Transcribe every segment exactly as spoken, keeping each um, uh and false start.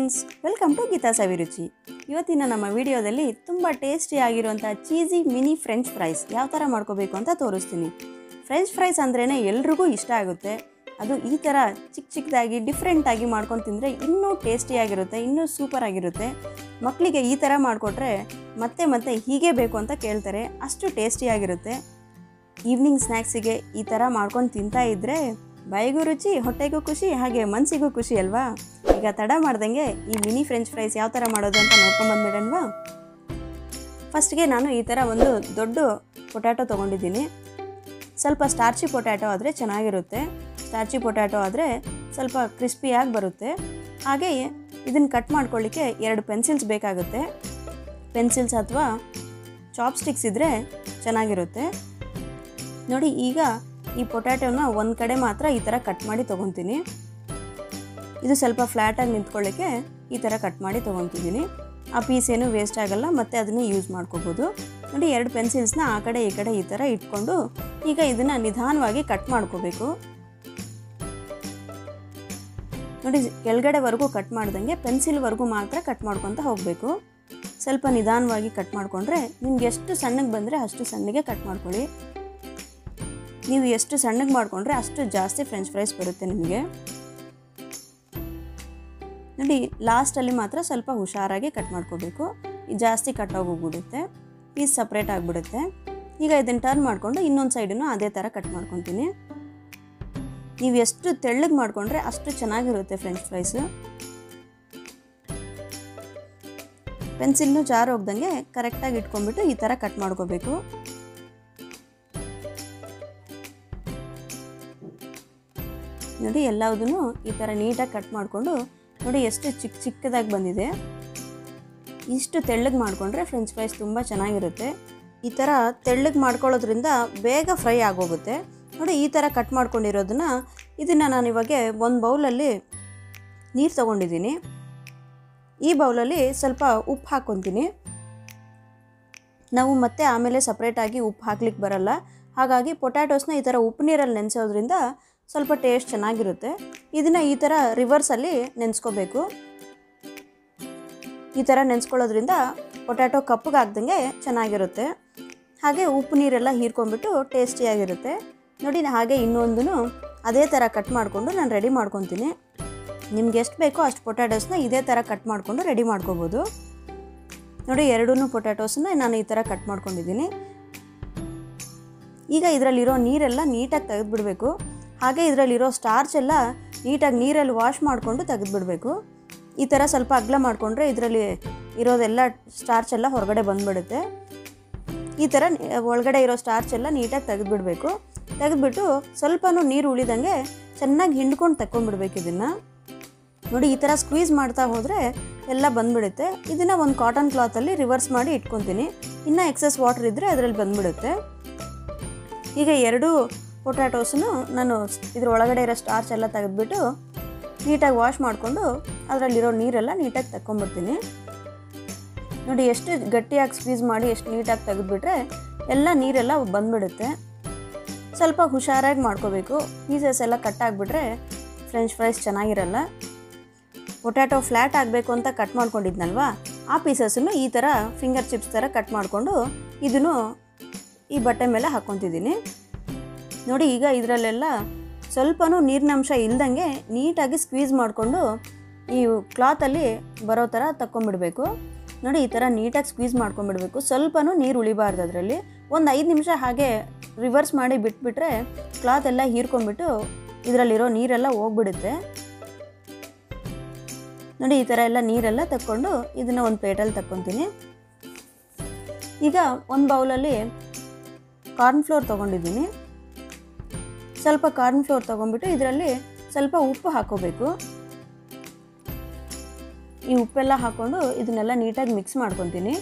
Friends, welcome to Geetha Saviruchi. ಇವತ್ತಿನ ನಮ್ಮ ವಿಡಿಯೋದಲ್ಲಿ ತುಂಬ ಟೇಸ್ಟಿಯಾಗಿರುವಂಥ ಚೀಸಿ ಮಿನಿ ಫ್ರೆಂಚ್ ಫ್ರೈಸ್ ಯಾವ ಥರ ಮಾಡ್ಕೋಬೇಕು ಅಂತ ತೋರಿಸ್ತೀನಿ. ಫ್ರೆಂಚ್ ಫ್ರೈಸ್ ಅಂದ್ರೇ ಎಲ್ರಿಗೂ ಇಷ್ಟ ಆಗುತ್ತೆ. ಅದು ಈ ಥರ ಚಿಕ್ಕ ಚಿಕ್ಕದಾಗಿ ಡಿಫ್ರೆಂಟಾಗಿ ಮಾಡ್ಕೊಂಡು ತಿಂದರೆ ಇನ್ನೂ ಟೇಸ್ಟಿಯಾಗಿರುತ್ತೆ, ಇನ್ನೂ ಸೂಪರಾಗಿರುತ್ತೆ. ಮಕ್ಕಳಿಗೆ ಈ ಥರ ಮಾಡಿಕೊಟ್ರೆ ಮತ್ತೆ ಮತ್ತೆ ಹೀಗೆ ಬೇಕು ಅಂತ ಕೇಳ್ತಾರೆ, ಅಷ್ಟು ಟೇಸ್ಟಿಯಾಗಿರುತ್ತೆ. ಈವ್ನಿಂಗ್ ಸ್ನ್ಯಾಕ್ಸಿಗೆ ಈ ಥರ ಮಾಡ್ಕೊಂಡು ತಿಂತಾ ಇದ್ದರೆ ಬಾಯಿಗೂ ರುಚಿ, ಹೊಟ್ಟೆಗೂ ಖುಷಿ, ಹಾಗೆ ಮನಸ್ಸಿಗೂ ಖುಷಿ ಅಲ್ವಾ? ಈಗ ತಡ ಮಾಡ್ದಂಗೆ ಈ ಮಿನಿ ಫ್ರೆಂಚ್ ಫ್ರೈಸ್ ಯಾವ ಥರ ಮಾಡೋದು ಅಂತ ನೋಡ್ಕೊಂಬಂದ್ಬಿಡೋಣವಾ? ಫಸ್ಟ್ಗೆ ನಾನು ಈ ಥರ ಒಂದು ದೊಡ್ಡ ಪೊಟ್ಯಾಟೊ ತೊಗೊಂಡಿದ್ದೀನಿ. ಸ್ವಲ್ಪ ಸ್ಟಾರ್ಚಿ ಪೊಟ್ಯಾಟೊ ಆದರೆ ಚೆನ್ನಾಗಿರುತ್ತೆ. ಸ್ಟಾರ್ಚಿ ಪೊಟ್ಯಾಟೊ ಆದರೆ ಸ್ವಲ್ಪ ಕ್ರಿಸ್ಪಿಯಾಗಿ ಬರುತ್ತೆ. ಹಾಗೆ ಇದನ್ನು ಕಟ್ ಮಾಡ್ಕೊಳ್ಳಿಕ್ಕೆ ಎರಡು ಪೆನ್ಸಿಲ್ಸ್ ಬೇಕಾಗುತ್ತೆ. ಪೆನ್ಸಿಲ್ಸ್ ಅಥವಾ ಚಾಪ್ಸ್ಟಿಕ್ಸ್ ಇದ್ದರೆ ಚೆನ್ನಾಗಿರುತ್ತೆ. ನೋಡಿ, ಈಗ ಈ ಪೊಟ್ಯಾಟೊನ ಒಂದು ಕಡೆ ಮಾತ್ರ ಈ ಥರ ಕಟ್ ಮಾಡಿ ತೊಗೊತೀನಿ. ಇದು ಸ್ವಲ್ಪ ಫ್ಲ್ಯಾಟಾಗಿ ನಿಂತ್ಕೊಳ್ಳಿಕ್ಕೆ ಈ ಥರ ಕಟ್ ಮಾಡಿ ತೊಗೊತಿದ್ದೀನಿ. ಆ ಪೀಸ್ ಏನು ವೇಸ್ಟ್ ಆಗಲ್ಲ, ಮತ್ತು ಅದನ್ನು ಯೂಸ್ ಮಾಡ್ಕೋಬೋದು. ನೋಡಿ, ಎರಡು ಪೆನ್ಸಿಲ್ಸ್ನ ಆ ಕಡೆ ಈ ಕಡೆ ಈ ಥರ ಇಟ್ಕೊಂಡು ಈಗ ಇದನ್ನು ನಿಧಾನವಾಗಿ ಕಟ್ ಮಾಡ್ಕೋಬೇಕು. ನೋಡಿ, ಕೆಳಗಡೆವರೆಗೂ ಕಟ್ ಮಾಡ್ದಂಗೆ ಪೆನ್ಸಿಲ್ವರೆಗೂ ಮಾತ್ರ ಕಟ್ ಮಾಡ್ಕೊತ ಹೋಗಬೇಕು. ಸ್ವಲ್ಪ ನಿಧಾನವಾಗಿ ಕಟ್ ಮಾಡಿಕೊಂಡ್ರೆ ನಿಮ್ಗೆ ಎಷ್ಟು ಸಣ್ಣಗೆ ಬಂದರೆ ಅಷ್ಟು ಸಣ್ಣಗೆ ಕಟ್ ಮಾಡ್ಕೊಳ್ಳಿ. ನೀವು ಎಷ್ಟು ಸಣ್ಣಗೆ ಮಾಡಿಕೊಂಡ್ರೆ ಅಷ್ಟು ಜಾಸ್ತಿ ಫ್ರೆಂಚ್ ಫ್ರೈಸ್ ಬರುತ್ತೆ ನಿಮಗೆ. ನೋಡಿ, ಲಾಸ್ಟಲ್ಲಿ ಮಾತ್ರ ಸ್ವಲ್ಪ ಹುಷಾರಾಗಿ ಕಟ್ ಮಾಡ್ಕೋಬೇಕು. ಜಾಸ್ತಿ ಕಟ್ ಆಗೋಗ್ಬಿಡುತ್ತೆ, ಪೀಸ್ ಸಪ್ರೇಟ್ ಆಗಿಬಿಡುತ್ತೆ. ಈಗ ಇದನ್ನು ಟರ್ನ್ ಮಾಡಿಕೊಂಡು ಇನ್ನೊಂದು ಸೈಡನ್ನು ಅದೇ ಥರ ಕಟ್ ಮಾಡ್ಕೊತೀನಿ. ನೀವು ಎಷ್ಟು ತೆಳ್ಳಗೆ ಮಾಡಿಕೊಂಡ್ರೆ ಅಷ್ಟು ಚೆನ್ನಾಗಿರುತ್ತೆ ಫ್ರೆಂಚ್ ಫ್ರೈಸು. ಪೆನ್ಸಿಲ್ನು ಜಾರು ಹೋಗ್ದಂಗೆ ಕರೆಕ್ಟಾಗಿ ಇಟ್ಕೊಂಡ್ಬಿಟ್ಟು ಈ ಥರ ಕಟ್ ಮಾಡ್ಕೋಬೇಕು. ನೋಡಿ, ಎಲ್ಲದನ್ನು ಈ ಥರ ನೀಟಾಗಿ ಕಟ್ ಮಾಡಿಕೊಂಡು ನೋಡಿ ಎಷ್ಟು ಚಿಕ್ಕ ಚಿಕ್ಕದಾಗಿ ಬಂದಿದೆ. ಇಷ್ಟು ತೆಳ್ಳಗೆ ಮಾಡಿಕೊಂಡ್ರೆ ಫ್ರೆಂಚ್ ಫ್ರೈಸ್ ತುಂಬ ಚೆನ್ನಾಗಿರುತ್ತೆ. ಈ ಥರ ತೆಳ್ಳಗೆ ಮಾಡ್ಕೊಳ್ಳೋದ್ರಿಂದ ಬೇಗ ಫ್ರೈ ಆಗೋಗುತ್ತೆ. ನೋಡಿ, ಈ ಥರ ಕಟ್ ಮಾಡ್ಕೊಂಡಿರೋದನ್ನು ಇದನ್ನು ನಾನು ಇವಾಗ ಒಂದು ಬೌಲಲ್ಲಿ ನೀರು ತೊಗೊಂಡಿದ್ದೀನಿ. ಈ ಬೌಲಲ್ಲಿ ಸ್ವಲ್ಪ ಉಪ್ಪು ಹಾಕ್ಕೊತೀನಿ. ನಾವು ಮತ್ತೆ ಆಮೇಲೆ ಸಪ್ರೇಟಾಗಿ ಉಪ್ಪು ಹಾಕ್ಲಿಕ್ಕೆ ಬರಲ್ಲ. ಹಾಗಾಗಿ ಪೊಟ್ಯಾಟೋಸ್ನ ಈ ಥರ ಉಪ್ಪು ನೀರಲ್ಲಿ ನೆನೆಸೋದ್ರಿಂದ ಸ್ವಲ್ಪ ಟೇಸ್ಟ್ ಚೆನ್ನಾಗಿರುತ್ತೆ. ಇದನ್ನು ಈ ಥರ ರಿವರ್ಸಲ್ಲಿ ನೆನೆಸ್ಕೋಬೇಕು. ಈ ಥರ ನೆನೆಸ್ಕೊಳ್ಳೋದ್ರಿಂದ ಪೊಟ್ಯಾಟೊ ಕಪ್ಪಗೆ ಆಗ್ದಂಗೆ ಚೆನ್ನಾಗಿರುತ್ತೆ. ಹಾಗೆ ಉಪ್ಪು ನೀರೆಲ್ಲ ಹೀರ್ಕೊಂಡ್ಬಿಟ್ಟು ಟೇಸ್ಟಿಯಾಗಿರುತ್ತೆ. ನೋಡಿ, ಹಾಗೆ ಇನ್ನೊಂದೂ ಅದೇ ಥರ ಕಟ್ ಮಾಡಿಕೊಂಡು ನಾನು ರೆಡಿ ಮಾಡ್ಕೊತೀನಿ. ನಿಮ್ಗೆ ಎಷ್ಟು ಬೇಕೋ ಅಷ್ಟು ಪೊಟ್ಯಾಟೋಸ್ನ ಇದೇ ಥರ ಕಟ್ ಮಾಡಿಕೊಂಡು ರೆಡಿ ಮಾಡ್ಕೋಬೋದು. ನೋಡಿ, ಎರಡೂ ಪೊಟ್ಯಾಟೋಸನ್ನ ನಾನು ಈ ಥರ ಕಟ್ ಮಾಡ್ಕೊಂಡಿದ್ದೀನಿ. ಈಗ ಇದರಲ್ಲಿರೋ ನೀರೆಲ್ಲ ನೀಟಾಗಿ ತೆಗೆದುಬಿಡಬೇಕು. ಹಾಗೆ ಇದರಲ್ಲಿರೋ ಸ್ಟಾರ್ಚ್ ಎಲ್ಲ ನೀಟಾಗಿ ನೀರಲ್ಲಿ ವಾಶ್ ಮಾಡಿಕೊಂಡು ತೆಗೆದುಬಿಡಬೇಕು. ಈ ಥರ ಸ್ವಲ್ಪ ಅಗಲ ಮಾಡಿಕೊಂಡ್ರೆ ಇದರಲ್ಲಿ ಇರೋದೆಲ್ಲ ಸ್ಟಾರ್ಚ್ ಎಲ್ಲ ಹೊರಗಡೆ ಬಂದುಬಿಡುತ್ತೆ. ಈ ಥರ ಒಳಗಡೆ ಇರೋ ಸ್ಟಾರ್ಚ್ ಎಲ್ಲ ನೀಟಾಗಿ ತೆಗೆದುಬಿಡಬೇಕು. ತೆಗೆದುಬಿಟ್ಟು ಸ್ವಲ್ಪನೂ ನೀರು ಉಳಿದಂಗೆ ಚೆನ್ನಾಗಿ ಹಿಂಡ್ಕೊಂಡು ತಗೊಂಡ್ಬಿಡ್ಬೇಕು ಇದನ್ನು. ನೋಡಿ, ಈ ಥರ ಸ್ಕ್ವೀಸ್ ಮಾಡ್ತಾ ಹೋದರೆ ಎಲ್ಲ ಬಂದುಬಿಡುತ್ತೆ. ಇದನ್ನು ಒಂದು ಕಾಟನ್ ಕ್ಲಾತಲ್ಲಿ ರಿವರ್ಸ್ ಮಾಡಿ ಇಟ್ಕೊತೀನಿ. ಇನ್ನೂ ಎಕ್ಸಸ್ ವಾಟರ್ ಇದ್ದರೆ ಅದರಲ್ಲಿ ಬಂದುಬಿಡುತ್ತೆ. ಈಗ ಎರಡೂ ಪೊಟ್ಯಾಟೋಸನ್ನು ನಾನು ಇದ್ರ ಒಳಗಡೆ ಇರೋ ಸ್ಟಾರ್ಚ್ ಎಲ್ಲ ತೆಗೆದುಬಿಟ್ಟು ನೀಟಾಗಿ ವಾಶ್ ಮಾಡಿಕೊಂಡು ಅದರಲ್ಲಿರೋ ನೀರೆಲ್ಲ ನೀಟಾಗಿ ತಗೊಂಡ್ಬಿಡ್ತೀನಿ. ನೋಡಿ, ಎಷ್ಟು ಗಟ್ಟಿಯಾಗಿ ಸ್ಕ್ವೀಸ್ ಮಾಡಿ ಎಷ್ಟು ನೀಟಾಗಿ ತೆಗೆದುಬಿಟ್ರೆ ಎಲ್ಲ ನೀರೆಲ್ಲ ಬಂದುಬಿಡುತ್ತೆ. ಸ್ವಲ್ಪ ಹುಷಾರಾಗಿ ಮಾಡ್ಕೋಬೇಕು. ಪೀಸಸ್ ಎಲ್ಲ ಕಟ್ ಆಗಿಬಿಟ್ರೆ ಫ್ರೆಂಚ್ ಫ್ರೈಸ್ ಚೆನ್ನಾಗಿರಲ್ಲ. ಪೊಟ್ಯಾಟೊ ಫ್ಲ್ಯಾಟ್ ಆಗಬೇಕು ಅಂತ ಕಟ್ ಮಾಡ್ಕೊಂಡಿದ್ನಲ್ವ, ಆ ಪೀಸಸ್ಸನ್ನು ಈ ಥರ ಫಿಂಗರ್ ಚಿಪ್ಸ್ ಥರ ಕಟ್ ಮಾಡಿಕೊಂಡು ಇದನ್ನು ಈ ಬಟ್ಟೆ ಮೇಲೆ ಹಾಕ್ಕೊತಿದ್ದೀನಿ. ನೋಡಿ, ಈಗ ಇದರಲ್ಲೆಲ್ಲ ಸ್ವಲ್ಪನೂ ನೀರಿನಂಶ ಇಲ್ದಂಗೆ ನೀಟಾಗಿ ಸ್ಕ್ವೀಸ್ ಮಾಡಿಕೊಂಡು ಈ ಕ್ಲಾತಲ್ಲಿ ಬರೋ ಥರ ತಕ್ಕೊಂಬಿಡಬೇಕು. ನೋಡಿ, ಈ ಥರ ನೀಟಾಗಿ ಸ್ಕ್ವೀಸ್ ಮಾಡ್ಕೊಂಬಿಡಬೇಕು. ಸ್ವಲ್ಪನೂ ನೀರು ಉಳಿಬಾರ್ದು ಅದರಲ್ಲಿ. ಒಂದು ಐದು ನಿಮಿಷ ಹಾಗೆ ರಿವರ್ಸ್ ಮಾಡಿ ಬಿಟ್ಬಿಟ್ರೆ ಕ್ಲಾತ್ ಎಲ್ಲ ಹೀರ್ಕೊಂಡ್ಬಿಟ್ಟು ಇದರಲ್ಲಿರೋ ನೀರೆಲ್ಲ ಹೋಗ್ಬಿಡುತ್ತೆ. ನೋಡಿ, ಈ ಥರ ಎಲ್ಲ ನೀರೆಲ್ಲ ತಕ್ಕೊಂಡು ಇದನ್ನು ಒಂದು ಪ್ಲೇಟಲ್ಲಿ ತಕ್ಕೊತೀನಿ. ಈಗ ಒಂದು ಬೌಲಲ್ಲಿ ಕಾರ್ನ್ಫ್ಲೋರ್ ತೊಗೊಂಡಿದ್ದೀನಿ. ಸ್ವಲ್ಪ ಕಾರ್ನ್ಫ್ಲೋರ್ ತೊಗೊಂಡ್ಬಿಟ್ಟು ಇದರಲ್ಲಿ ಸ್ವಲ್ಪ ಉಪ್ಪು ಹಾಕೋಬೇಕು. ಈ ಉಪ್ಪೆಲ್ಲ ಹಾಕ್ಕೊಂಡು ಇದನ್ನೆಲ್ಲ ನೀಟಾಗಿ ಮಿಕ್ಸ್ ಮಾಡ್ಕೊತೀನಿ.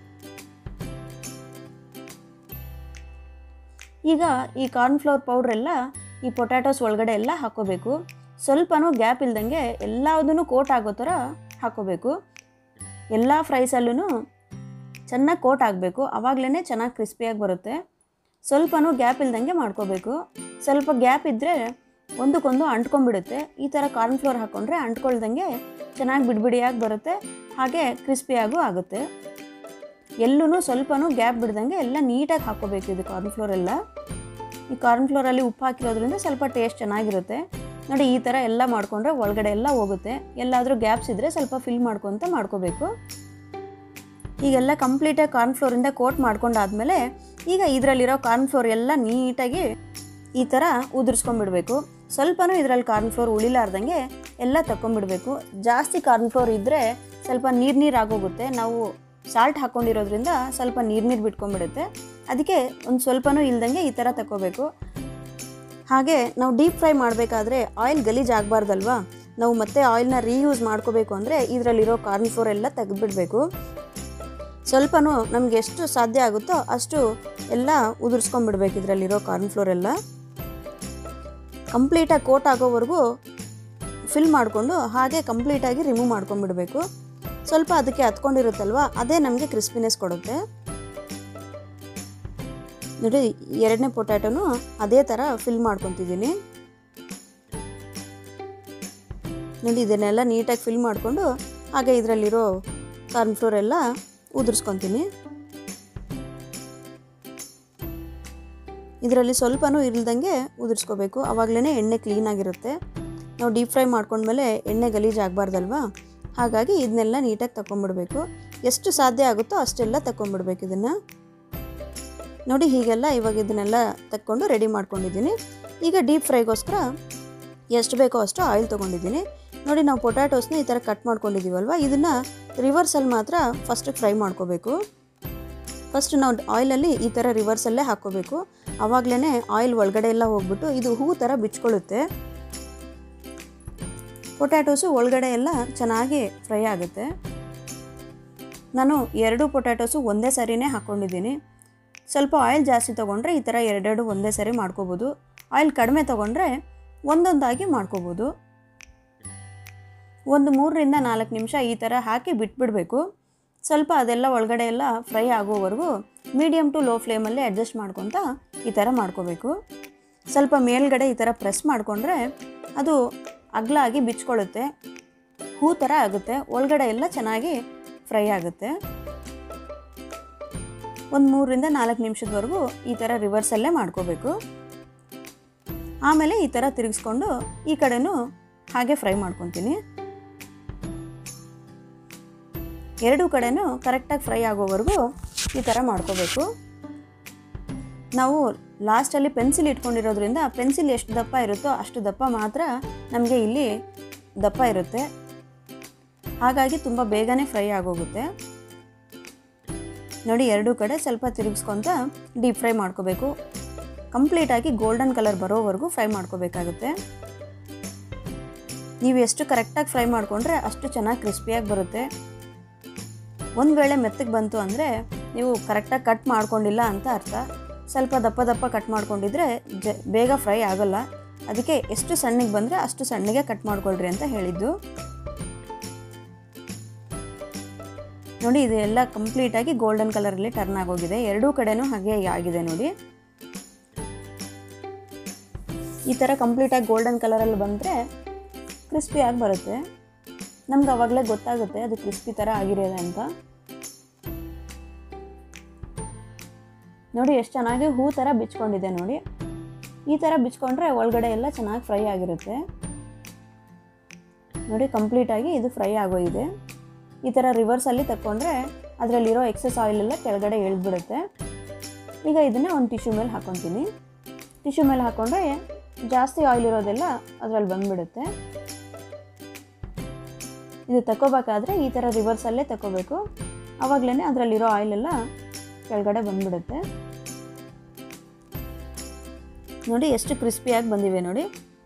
ಈಗ ಈ ಕಾರ್ನ್ಫ್ಲೋರ್ ಪೌಡ್ರೆಲ್ಲ ಈ ಪೊಟ್ಯಾಟೋಸ್ ಒಳಗಡೆ ಎಲ್ಲ ಹಾಕೋಬೇಕು. ಸ್ವಲ್ಪನೂ ಗ್ಯಾಪ್ ಇಲ್ದಂಗೆ ಎಲ್ಲದನ್ನು ಕೋಟ್ ಆಗೋ ಥರ ಹಾಕೋಬೇಕು. ಎಲ್ಲ ಫ್ರೈಸಲ್ಲೂ ಚೆನ್ನಾಗಿ ಕೋಟ್ ಆಗಬೇಕು. ಆವಾಗಲೇ ಚೆನ್ನಾಗಿ ಕ್ರಿಸ್ಪಿಯಾಗಿ ಬರುತ್ತೆ. ಸ್ವಲ್ಪನೂ ಗ್ಯಾಪ್ ಇಲ್ದಂಗೆ ಮಾಡ್ಕೋಬೇಕು. ಸ್ವಲ್ಪ ಗ್ಯಾಪ್ ಇದ್ದರೆ ಒಂದಕ್ಕೊಂದು ಅಂಟ್ಕೊಂಡ್ಬಿಡುತ್ತೆ. ಈ ಥರ ಕಾರ್ನ್ಫ್ಲೋರ್ ಹಾಕ್ಕೊಂಡ್ರೆ ಅಂಟ್ಕೊಳ್ದಂಗೆ ಚೆನ್ನಾಗಿ ಬಿಡಿಬಿಡಿಯಾಗಿ ಬರುತ್ತೆ, ಹಾಗೆ ಕ್ರಿಸ್ಪಿಯಾಗೂ ಆಗುತ್ತೆ. ಎಲ್ಲೂ ಸ್ವಲ್ಪನೂ ಗ್ಯಾಪ್ ಬಿಡ್ದಂಗೆ ಎಲ್ಲ ನೀಟಾಗಿ ಹಾಕ್ಕೋಬೇಕು ಇದು ಕಾರ್ನ್ಫ್ಲೋರ್ ಎಲ್ಲ. ಈ ಕಾರ್ನ್ಫ್ಲೋರಲ್ಲಿ ಉಪ್ಪು ಹಾಕಿರೋದ್ರಿಂದ ಸ್ವಲ್ಪ ಟೇಸ್ಟ್ ಚೆನ್ನಾಗಿರುತ್ತೆ ನೋಡಿ. ಈ ಥರ ಎಲ್ಲ ಮಾಡಿಕೊಂಡ್ರೆ ಒಳಗಡೆ ಎಲ್ಲ ಹೋಗುತ್ತೆ. ಎಲ್ಲಾದರೂ ಗ್ಯಾಪ್ಸ್ ಇದ್ದರೆ ಸ್ವಲ್ಪ ಫಿಲ್ ಮಾಡ್ಕೊತ ಮಾಡ್ಕೋಬೇಕು. ಈಗೆಲ್ಲ ಕಂಪ್ಲೀಟಾಗಿ ಕಾರ್ನ್ಫ್ಲೋರಿಂದ ಕೋಟ್ ಮಾಡ್ಕೊಂಡಾದ್ಮೇಲೆ ಈಗ ಇದರಲ್ಲಿರೋ ಕಾರ್ನ್ಫ್ಲೋರ್ ಎಲ್ಲ ನೀಟಾಗಿ ಈ ಥರ ಉದುರಿಸ್ಕೊಂಡ್ಬಿಡ್ಬೇಕು. ಸ್ವಲ್ಪನೂ ಇದರಲ್ಲಿ ಕಾರ್ನ್ಫ್ಲೋರ್ ಉಳಿಲಾರ್ದಂಗೆ ಎಲ್ಲ ತಗೊಂಡ್ಬಿಡ್ಬೇಕು. ಜಾಸ್ತಿ ಕಾರ್ನ್ಫ್ಲೋರ್ ಇದ್ದರೆ ಸ್ವಲ್ಪ ನೀರು ನೀರು ಆಗೋಗುತ್ತೆ. ನಾವು ಸಾಲ್ಟ್ ಹಾಕ್ಕೊಂಡಿರೋದ್ರಿಂದ ಸ್ವಲ್ಪ ನೀರು ನೀರು ಬಿಟ್ಕೊಂಡ್ಬಿಡುತ್ತೆ. ಅದಕ್ಕೆ ಒಂದು ಸ್ವಲ್ಪನೂ ಇಲ್ದಂಗೆ ಈ ಥರ ತಗೋಬೇಕು. ಹಾಗೆ ನಾವು ಡೀಪ್ ಫ್ರೈ ಮಾಡಬೇಕಾದ್ರೆ ಆಯಿಲ್ ಗಲೀಜು ಆಗಬಾರ್ದಲ್ವಾ, ನಾವು ಮತ್ತೆ ಆಯಿಲ್ನ ರೀಯೂಸ್ ಮಾಡ್ಕೋಬೇಕು ಅಂದರೆ ಇದರಲ್ಲಿರೋ ಕಾರ್ನ್ಫ್ಲೋರ್ ಎಲ್ಲ ತೆಗೆದುಬಿಡಬೇಕು. ಸ್ವಲ್ಪನೂ ನಮಗೆ ಎಷ್ಟು ಸಾಧ್ಯ ಆಗುತ್ತೋ ಅಷ್ಟು ಎಲ್ಲ ಉದುರಿಸ್ಕೊಂಡ್ಬಿಡ್ಬೇಕು. ಇದರಲ್ಲಿರೋ ಕಾರ್ನ್ಫ್ಲೋರ್ ಎಲ್ಲ ಕಂಪ್ಲೀಟಾಗಿ ಕೋಟ್ ಆಗೋವರೆಗೂ ಫಿಲ್ ಮಾಡಿಕೊಂಡು ಹಾಗೆ ಕಂಪ್ಲೀಟಾಗಿ ರಿಮೂವ್ ಮಾಡ್ಕೊಂಡ್ಬಿಡಬೇಕು. ಸ್ವಲ್ಪ ಅದಕ್ಕೆ ಹತ್ಕೊಂಡಿರುತ್ತಲ್ವ, ಅದೇ ನಮಗೆ ಕ್ರಿಸ್ಪಿನೆಸ್ ಕೊಡುತ್ತೆ ನೋಡಿ. ಎರಡನೇ ಪೊಟ್ಯಾಟೋನು ಅದೇ ಥರ ಫಿಲ್ ಮಾಡ್ಕೊತಿದ್ದೀನಿ ನೋಡಿ. ಇದನ್ನೆಲ್ಲ ನೀಟಾಗಿ ಫಿಲ್ ಮಾಡಿಕೊಂಡು ಹಾಗೆ ಇದರಲ್ಲಿರೋ ಕಾರ್ನ್ಫ್ಲೋರ್ ಎಲ್ಲ ಉದುರಿಸ್ಕೊತೀನಿ. ಇದರಲ್ಲಿ ಸ್ವಲ್ಪನೂ ಇಲ್ದಂಗೆ ಉದುರಿಸ್ಕೋಬೇಕು, ಆವಾಗಲೇ ಎಣ್ಣೆ ಕ್ಲೀನಾಗಿರುತ್ತೆ. ನಾವು ಡೀಪ್ ಫ್ರೈ ಮಾಡ್ಕೊಂಡ್ಮೇಲೆ ಎಣ್ಣೆ ಗಲೀಜು ಆಗಬಾರ್ದಲ್ವಾ, ಹಾಗಾಗಿ ಇದನ್ನೆಲ್ಲ ನೀಟಾಗಿ ತಗೊಂಡ್ಬಿಡ್ಬೇಕು. ಎಷ್ಟು ಸಾಧ್ಯ ಆಗುತ್ತೋ ಅಷ್ಟೆಲ್ಲ ತಗೊಂಡ್ಬಿಡ್ಬೇಕು ಇದನ್ನು ನೋಡಿ. ಹೀಗೆಲ್ಲ ಇವಾಗ ಇದನ್ನೆಲ್ಲ ತಕ್ಕೊಂಡು ರೆಡಿ ಮಾಡ್ಕೊಂಡಿದ್ದೀನಿ. ಈಗ ಡೀಪ್ ಫ್ರೈಗೋಸ್ಕರ ಎಷ್ಟು ಬೇಕೋ ಅಷ್ಟು ಆಯಿಲ್ ತೊಗೊಂಡಿದ್ದೀನಿ ನೋಡಿ. ನಾವು ಪೊಟ್ಯಾಟೋಸ್ನ ಈ ಥರ ಕಟ್ ಮಾಡ್ಕೊಂಡಿದ್ದೀವಲ್ವ, ಇದನ್ನು ರಿವರ್ಸಲ್ಲಿ ಮಾತ್ರ ಫಸ್ಟ್ ಫ್ರೈ ಮಾಡ್ಕೋಬೇಕು. ಫಸ್ಟ್ ನಾವು ಆಯಿಲಲ್ಲಿ ಈ ಥರ ರಿವರ್ಸಲ್ಲೇ ಹಾಕ್ಕೋಬೇಕು, ಆವಾಗಲೇ ಆಯಿಲ್ ಒಳಗಡೆ ಎಲ್ಲ ಹೋಗ್ಬಿಟ್ಟು ಇದು ಹೂ ಥರ ಬಿಚ್ಕೊಳ್ಳುತ್ತೆ. ಪೊಟ್ಯಾಟೋಸು ಒಳಗಡೆ ಎಲ್ಲ ಚೆನ್ನಾಗಿ ಫ್ರೈ ಆಗುತ್ತೆ. ನಾನು ಎರಡು ಪೊಟ್ಯಾಟೋಸು ಒಂದೇ ಸರಿನೇ ಹಾಕ್ಕೊಂಡಿದ್ದೀನಿ. ಸ್ವಲ್ಪ ಆಯಿಲ್ ಜಾಸ್ತಿ ತೊಗೊಂಡ್ರೆ ಈ ಥರ ಎರಡೆರಡು ಒಂದೇ ಸರಿ ಮಾಡ್ಕೋಬೋದು. ಆಯಿಲ್ ಕಡಿಮೆ ತೊಗೊಂಡ್ರೆ ಒಂದೊಂದಾಗಿ ಮಾಡ್ಕೋಬೋದು. ಒಂದು ಮೂರರಿಂದ ನಾಲ್ಕು ನಿಮಿಷ ಈ ಥರ ಹಾಕಿ ಬಿಟ್ಬಿಡಬೇಕು. ಸ್ವಲ್ಪ ಅದೆಲ್ಲ ಒಳಗಡೆ ಎಲ್ಲ ಫ್ರೈ ಆಗೋವರೆಗೂ ಮೀಡಿಯಮ್ ಟು ಲೋ ಫ್ಲೇಮಲ್ಲಿ ಅಡ್ಜಸ್ಟ್ ಮಾಡ್ಕೊತ ಈ ಥರ ಮಾಡ್ಕೋಬೇಕು. ಸ್ವಲ್ಪ ಮೇಲ್ಗಡೆ ಈ ಥರ ಪ್ರೆಸ್ ಮಾಡಿಕೊಂಡ್ರೆ ಅದು ಅಗಲಾಗಿ ಬಿಚ್ಕೊಳ್ಳುತ್ತೆ, ಹೂ ಥರ ಆಗುತ್ತೆ, ಒಳಗಡೆ ಎಲ್ಲ ಚೆನ್ನಾಗಿ ಫ್ರೈ ಆಗುತ್ತೆ. ಒಂದು ಮೂರರಿಂದ ನಾಲ್ಕು ನಿಮಿಷದವರೆಗೂ ಈ ಥರ ರಿವರ್ಸಲ್ಲೇ ಮಾಡ್ಕೋಬೇಕು. ಆಮೇಲೆ ಈ ಥರ ತಿರುಗಿಸ್ಕೊಂಡು ಈ ಕಡೆನೂ ಹಾಗೆ ಫ್ರೈ ಮಾಡ್ಕೊತೀನಿ. ಎರಡೂ ಕಡೆನೂ ಕರೆಕ್ಟಾಗಿ ಫ್ರೈ ಆಗೋವರೆಗೂ ಈ ಥರ ಮಾಡ್ಕೋಬೇಕು. ನಾವು ಲಾಸ್ಟಲ್ಲಿ ಪೆನ್ಸಿಲ್ ಇಟ್ಕೊಂಡಿರೋದ್ರಿಂದ ಪೆನ್ಸಿಲ್ ಎಷ್ಟು ದಪ್ಪ ಇರುತ್ತೋ ಅಷ್ಟು ದಪ್ಪ ಮಾತ್ರ ನಮಗೆ ಇಲ್ಲಿ ದಪ್ಪ ಇರುತ್ತೆ, ಹಾಗಾಗಿ ತುಂಬ ಬೇಗನೆ ಫ್ರೈ ಆಗೋಗುತ್ತೆ ನೋಡಿ. ಎರಡೂ ಕಡೆ ಸ್ವಲ್ಪ ತಿರುಗಿಸ್ಕೊತ ಡೀಪ್ ಫ್ರೈ ಮಾಡ್ಕೋಬೇಕು. ಕಂಪ್ಲೀಟಾಗಿ ಗೋಲ್ಡನ್ ಕಲರ್ ಬರೋವರೆಗೂ ಫ್ರೈ ಮಾಡ್ಕೋಬೇಕಾಗುತ್ತೆ. ನೀವು ಎಷ್ಟು ಕರೆಕ್ಟಾಗಿ ಫ್ರೈ ಮಾಡಿಕೊಂಡ್ರೆ ಅಷ್ಟು ಚೆನ್ನಾಗಿ ಕ್ರಿಸ್ಪಿಯಾಗಿ ಬರುತ್ತೆ. ಒಂದು ವೇಳೆ ಮೆತ್ತಗೆ ಬಂತು ಅಂದರೆ ನೀವು ಕರೆಕ್ಟಾಗಿ ಕಟ್ ಮಾಡ್ಕೊಂಡಿಲ್ಲ ಅಂತ ಅರ್ಥ. ಸ್ವಲ್ಪ ದಪ್ಪ ದಪ್ಪ ಕಟ್ ಮಾಡ್ಕೊಂಡಿದ್ರೆ ಜ ಬೇಗ ಫ್ರೈ ಆಗೋಲ್ಲ. ಅದಕ್ಕೆ ಎಷ್ಟು ಸಣ್ಣಗೆ ಬಂದರೆ ಅಷ್ಟು ಸಣ್ಣಗೆ ಕಟ್ ಮಾಡ್ಕೊಳ್ರಿ ಅಂತ ಹೇಳಿದ್ದು ನೋಡಿ. ಇದೆಲ್ಲ ಕಂಪ್ಲೀಟಾಗಿ ಗೋಲ್ಡನ್ ಕಲರಲ್ಲಿ ಟರ್ನ್ ಆಗೋಗಿದೆ. ಎರಡೂ ಕಡೆನೂ ಹಾಗೆ ಆಗಿದೆ ನೋಡಿ. ಈ ಥರ ಕಂಪ್ಲೀಟಾಗಿ ಗೋಲ್ಡನ್ ಕಲರಲ್ಲಿ ಬಂದರೆ ಕ್ರಿಸ್ಪಿಯಾಗಿ ಬರುತ್ತೆ. ನಮ್ಗೆ ಆವಾಗಲೇ ಗೊತ್ತಾಗುತ್ತೆ ಅದು ಕ್ರಿಸ್ಪಿ ಥರ ಆಗಿರೋದೆ ಅಂತ ನೋಡಿ. ಎಷ್ಟು ಚೆನ್ನಾಗಿ ಹೂ ಥರ ಬಿಚ್ಕೊಂಡಿದೆ ನೋಡಿ. ಈ ಥರ ಬಿಚ್ಕೊಂಡ್ರೆ ಒಳಗಡೆ ಎಲ್ಲ ಚೆನ್ನಾಗಿ ಫ್ರೈ ಆಗಿರುತ್ತೆ ನೋಡಿ. ಕಂಪ್ಲೀಟಾಗಿ ಇದು ಫ್ರೈ ಆಗೋಗಿದೆ. ಈ ಥರ ರಿವರ್ಸಲ್ಲಿ ತಗೊಂಡ್ರೆ ಅದರಲ್ಲಿರೋ ಎಕ್ಸೆಸ್ ಆಯಿಲೆಲ್ಲ ಕೆಳಗಡೆ ಇಳಿದ್ಬಿಡುತ್ತೆ. ಈಗ ಇದನ್ನು ಒಂದು ಟಿಶ್ಯೂ ಮೇಲೆ ಹಾಕ್ಕೊತೀನಿ. ಟಿಶ್ಯೂ ಮೇಲೆ ಹಾಕ್ಕೊಂಡ್ರೆ ಜಾಸ್ತಿ ಆಯಿಲ್ ಇರೋದೆಲ್ಲ ಅದರಲ್ಲಿ ಬಂದುಬಿಡುತ್ತೆ. ಇದು ತಗೋಬೇಕಾದ್ರೆ ಈ ಥರ ರಿವರ್ಸಲ್ಲೇ ತಗೋಬೇಕು, ಆವಾಗಲೇ ಅದರಲ್ಲಿರೋ ಆಯಿಲೆಲ್ಲ ಕೆಳಗಡೆ ಬಂದುಬಿಡುತ್ತೆ ನೋಡಿ. ಎಷ್ಟು ಕ್ರಿಸ್ಪಿಯಾಗಿ ಬಂದಿವೆ ನೋಡಿ.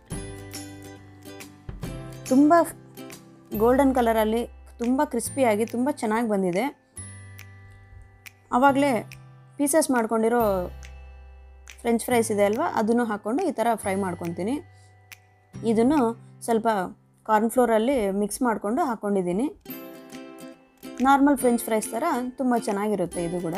ತುಂಬ ಗೋಲ್ಡನ್ ಕಲರಲ್ಲಿ ತುಂಬ ಕ್ರಿಸ್ಪಿಯಾಗಿ ತುಂಬ ಚೆನ್ನಾಗಿ ಬಂದಿದೆ. ಆವಾಗಲೇ ಪೀಸಸ್ ಮಾಡ್ಕೊಂಡಿರೋ ಫ್ರೆಂಚ್ ಫ್ರೈಸ್ ಇದೆ ಅಲ್ವಾ, ಅದನ್ನು ಹಾಕ್ಕೊಂಡು ಈ ಥರ ಫ್ರೈ ಮಾಡ್ಕೊತೀನಿ. ಇದನ್ನು ಸ್ವಲ್ಪ ಕಾರ್ನ್ಫ್ಲೋರಲ್ಲಿ ಮಿಕ್ಸ್ ಮಾಡಿಕೊಂಡು ಹಾಕ್ಕೊಂಡಿದ್ದೀನಿ. ನಾರ್ಮಲ್ ಫ್ರೆಂಚ್ ಫ್ರೈಸ್ ಥರ ತುಂಬ ಚೆನ್ನಾಗಿರುತ್ತೆ ಇದು ಕೂಡ.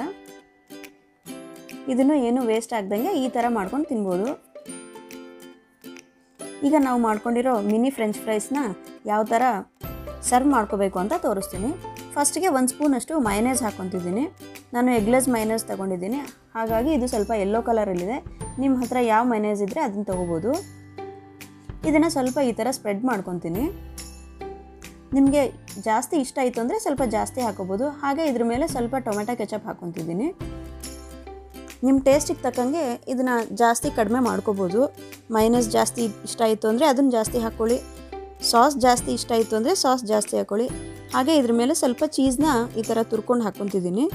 ಇದನ್ನು ಏನು ವೇಸ್ಟ್ ಆಗ್ದಂಗೆ ಈ ಥರ ಮಾಡ್ಕೊಂಡು ತಿನ್ಬೋದು. ಈಗ ನಾವು ಮಾಡ್ಕೊಂಡಿರೋ ಮಿನಿ ಫ್ರೆಂಚ್ ಫ್ರೈಸ್ನ ಯಾವ ಥರ ಸರ್ವ್ ಮಾಡ್ಕೋಬೇಕು ಅಂತ ತೋರಿಸ್ತೀನಿ. ಫಸ್ಟಿಗೆ ಒಂದು ಸ್ಪೂನಷ್ಟು ಮೈನೇಸ್ ಹಾಕ್ಕೊತಿದ್ದೀನಿ. ನಾನು ಎಗ್ಲೆಸ್ ಮೈನೇಸ್ ತೊಗೊಂಡಿದ್ದೀನಿ, ಹಾಗಾಗಿ ಇದು ಸ್ವಲ್ಪ ಯೆಲ್ಲೋ ಕಲರಲ್ಲಿದೆ. ನಿಮ್ಮ ಹತ್ರ ಯಾವ ಮೈನೇಸ್ ಇದ್ದರೆ ಅದನ್ನು ತೊಗೋಬೋದು. ಇದನ್ನು ಸ್ವಲ್ಪ ಈ ಥರ ಸ್ಪ್ರೆಡ್ ಮಾಡ್ಕೊತೀನಿ. ನಿಮಗೆ ಜಾಸ್ತಿ ಇಷ್ಟ ಆಯಿತು ಅಂದರೆ ಸ್ವಲ್ಪ ಜಾಸ್ತಿ ಹಾಕೋಬೋದು. ಹಾಗೆ ಇದ್ರ ಮೇಲೆ ಸ್ವಲ್ಪ ಟೊಮೆಟೊ ಕೆಚಪ್ ಹಾಕ್ಕೊತಿದ್ದೀನಿ. ನಿಮ್ಮ ಟೇಸ್ಟಿಗೆ ತಕ್ಕಂಗೆ ಇದನ್ನು ಜಾಸ್ತಿ ಕಡಿಮೆ ಮಾಡ್ಕೋಬೋದು. ಮೈನಸ್ ಜಾಸ್ತಿ ಇಷ್ಟ ಆಯಿತು ಅಂದರೆ ಅದನ್ನು ಜಾಸ್ತಿ ಹಾಕ್ಕೊಳ್ಳಿ. ಸಾಸ್ ಜಾಸ್ತಿ ಇಷ್ಟ ಆಯಿತು ಅಂದರೆ ಸಾಸ್ ಜಾಸ್ತಿ ಹಾಕ್ಕೊಳ್ಳಿ. ಹಾಗೆ ಇದ್ರ ಮೇಲೆ ಸ್ವಲ್ಪ ಚೀಸ್ನ ಈ ಥರ ತುರ್ಕೊಂಡು ಹಾಕ್ಕೊತಿದ್ದೀನಿ.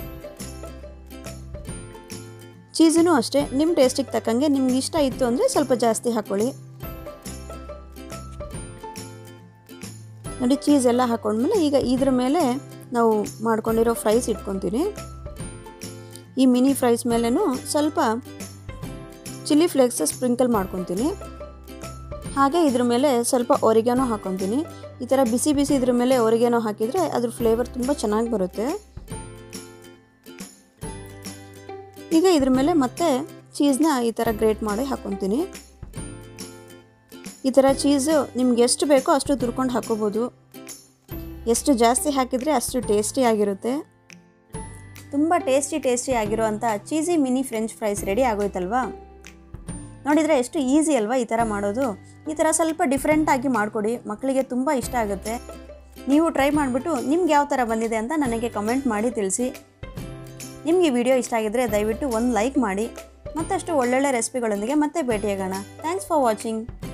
ಚೀಸೂ ಅಷ್ಟೇ ನಿಮ್ಮ ಟೇಸ್ಟಿಗೆ ತಕ್ಕಂಗೆ ನಿಮ್ಗೆ ಇಷ್ಟ ಇತ್ತು ಅಂದರೆ ಸ್ವಲ್ಪ ಜಾಸ್ತಿ ಹಾಕ್ಕೊಳ್ಳಿ. ನೋಡಿ, ಚೀಸ್ ಎಲ್ಲ ಹಾಕ್ಕೊಂಡ್ಮೇಲೆ ಈಗ ಇದ್ರ ಮೇಲೆ ನಾವು ಮಾಡ್ಕೊಂಡಿರೋ ಫ್ರೈಸ್ ಇಟ್ಕೊತೀನಿ. ಈ ಮಿನಿ ಫ್ರೈಸ್ ಮೇಲೇನೂ ಸ್ವಲ್ಪ ಚಿಲ್ಲಿ ಫ್ಲೇಕ್ಸ್ ಸ್ಪ್ರಿಂಕಲ್ ಮಾಡ್ಕೊತೀನಿ. ಹಾಗೆ ಇದ್ರ ಮೇಲೆ ಸ್ವಲ್ಪ ಒರಿಗ್ಯಾನೋ ಹಾಕ್ಕೊತೀನಿ. ಈ ಥರ ಬಿಸಿ ಬಿಸಿ ಇದ್ರ ಮೇಲೆ ಒರಿಗ್ಯಾನೋ ಹಾಕಿದರೆ ಅದ್ರ ಫ್ಲೇವರ್ ತುಂಬ ಚೆನ್ನಾಗಿ ಬರುತ್ತೆ. ಈಗ ಇದ್ರ ಮೇಲೆ ಮತ್ತೆ ಚೀಸ್ನ ಈ ಥರ ಗ್ರೇಟ್ ಮಾಡಿ ಹಾಕ್ಕೊತೀನಿ. ಈ ಥರ ಚೀಸು ನಿಮ್ಗೆ ಎಷ್ಟು ಬೇಕೋ ಅಷ್ಟು ತುರ್ಕೊಂಡು ಹಾಕ್ಕೋಬೋದು. ಎಷ್ಟು ಜಾಸ್ತಿ ಹಾಕಿದರೆ ಅಷ್ಟು ಟೇಸ್ಟಿ ಆಗಿರುತ್ತೆ. ತುಂಬ ಟೇಸ್ಟಿ ಟೇಸ್ಟಿ ಆಗಿರೋವಂಥ cheesy mini french fries ready ಆಗೋಯ್ತಲ್ವಾ. ನೋಡಿದರೆ ಎಷ್ಟು ಈಸಿ ಅಲ್ವಾ ಈ ಥರ ಮಾಡೋದು. ಈ ಥರ ಸ್ವಲ್ಪ ಡಿಫ್ರೆಂಟಾಗಿ ಮಾಡಿಕೊಡಿ, ಮಕ್ಕಳಿಗೆ ತುಂಬ ಇಷ್ಟ ಆಗುತ್ತೆ. ನೀವು ಟ್ರೈ ಮಾಡಿಬಿಟ್ಟು ನಿಮ್ಗೆ ಯಾವ ಥರ ಬಂದಿದೆ ಅಂತ ನನಗೆ ಕಮೆಂಟ್ ಮಾಡಿ ತಿಳಿಸಿ. ನಿಮಗೆ ಈ ವಿಡಿಯೋ ಇಷ್ಟ ಆಗಿದ್ದರೆ ದಯವಿಟ್ಟು ಒಂದು ಲೈಕ್ ಮಾಡಿ. ಮತ್ತಷ್ಟು ಒಳ್ಳೊಳ್ಳೆ ರೆಸಿಪಿಗಳೊಂದಿಗೆ ಮತ್ತೆ ಭೇಟಿಯಾಗೋಣ. Thanks for watching.